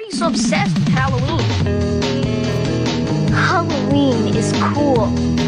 you so obsessed with Halloween? Halloween is cool.